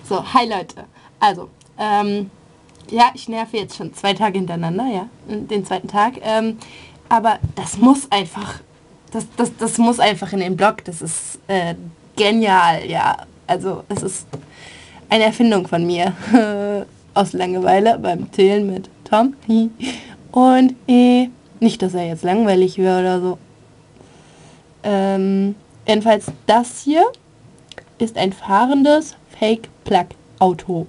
So, hi Leute. Also, ja, ich nerve jetzt schon 2 Tage hintereinander, ja, den zweiten Tag. Aber das muss einfach, das muss einfach in den Blog. Das ist genial, ja. Also, es ist eine Erfindung von mir. Aus Langeweile beim Chillen mit Tom. Und nicht, dass er jetzt langweilig wäre oder so. Jedenfalls das hier ist ein fahrendes Fake-Plug-Auto.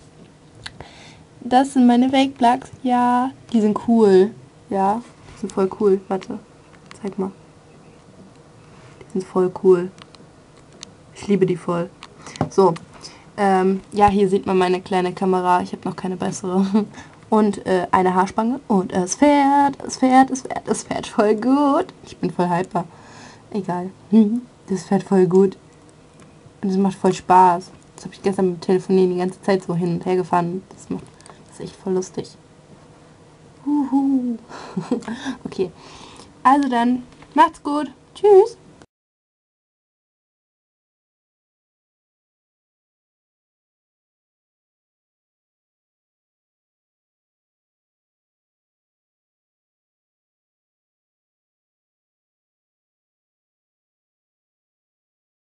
Das sind meine Fake-Plugs. Ja, die sind cool. Ja, die sind voll cool. Warte, zeig mal. Die sind voll cool. Ich liebe die voll. So, ja, hier sieht man meine kleine Kamera. Ich habe noch keine bessere. Und eine Haarspange. Und es fährt voll gut. Ich bin voll hyper. Egal. Das fährt voll gut. Und es macht voll Spaß. Das habe ich gestern mit Telefonieren die ganze Zeit so hin und her gefahren. Das ist echt voll lustig. Okay. Also dann, macht's gut. Tschüss.